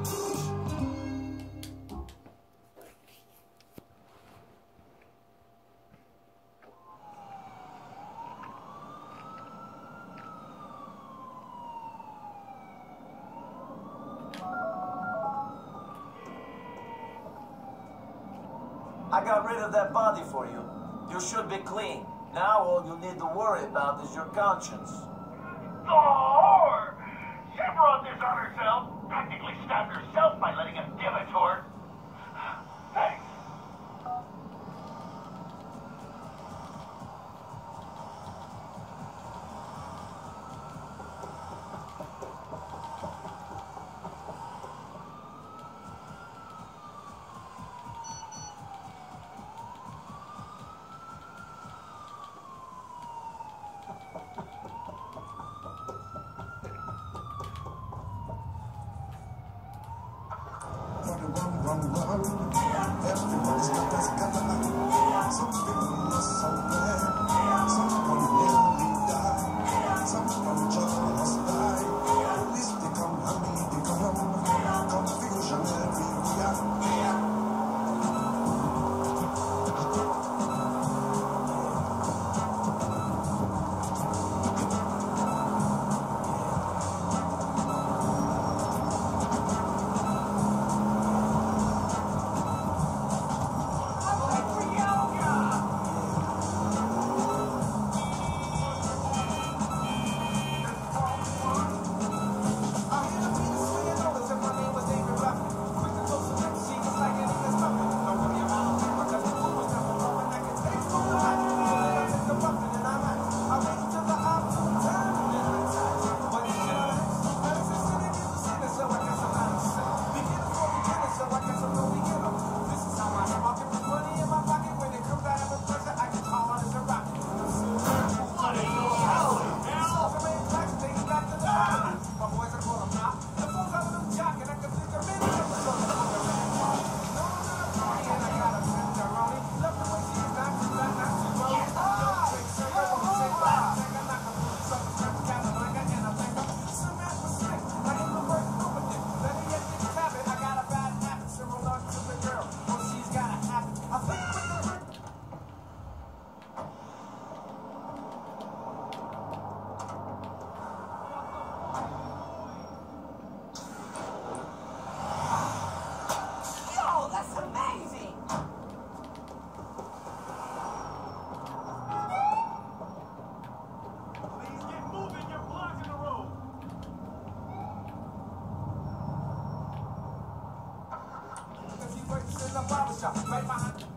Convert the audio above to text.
I got rid of that body for you. You should be clean. Now all you need to worry about is your conscience. The whore! She brought this on herself. Practically stabbed herself by letting him give it to her. Thanks. Everybody's got this gun. Some people are so bad. Someone nearly died. Someone just died. Police, they come, honey, they come. Confusion everywhere. Barbershop, right behind